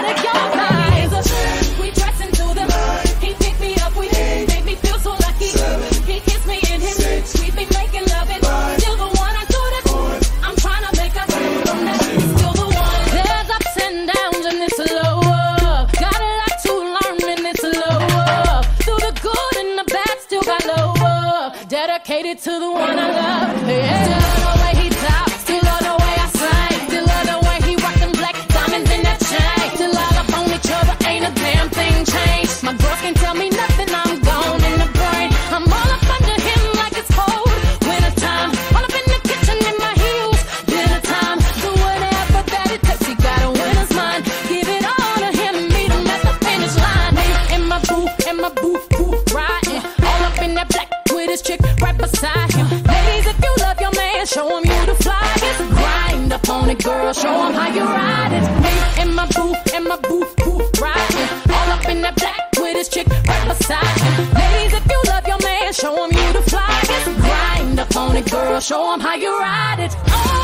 exotic, your thighs. We dress into them. He picked me up, we made me feel so lucky. He kissed me in his sweet, be making love it. Still the one I do this. I'm trying to make up from that. Still the one. There's ups and downs and it's lower. Got a lot to learn and it's lower. Through the good and the bad, still got lower. Dedicated to the one I love. Yeah. Still love the way he talks. Still love the way I sing. Still love the way he rock them black diamonds in that chain. Still all up on each other, ain't a damn thing changed. My girls can't tell me nothing, I'm gone in the brain. I'm all up under him like it's cold. Winter time, all up in the kitchen in my heels. Dinner time, do whatever that it takes. He got a winner's mind. Give it all to him, meet him at the finish line. In my booth, riding. All up in that black with his chick right beside him. Ladies, if you love your man, show him you the flyest. Grind up on it, girl, show him how you ride it. Me in my booth, riding. All up in that black with his chick right beside him. Ladies, if you love your man, show him you the flyest. Grind up on it, girl, show him how you ride it. Oh.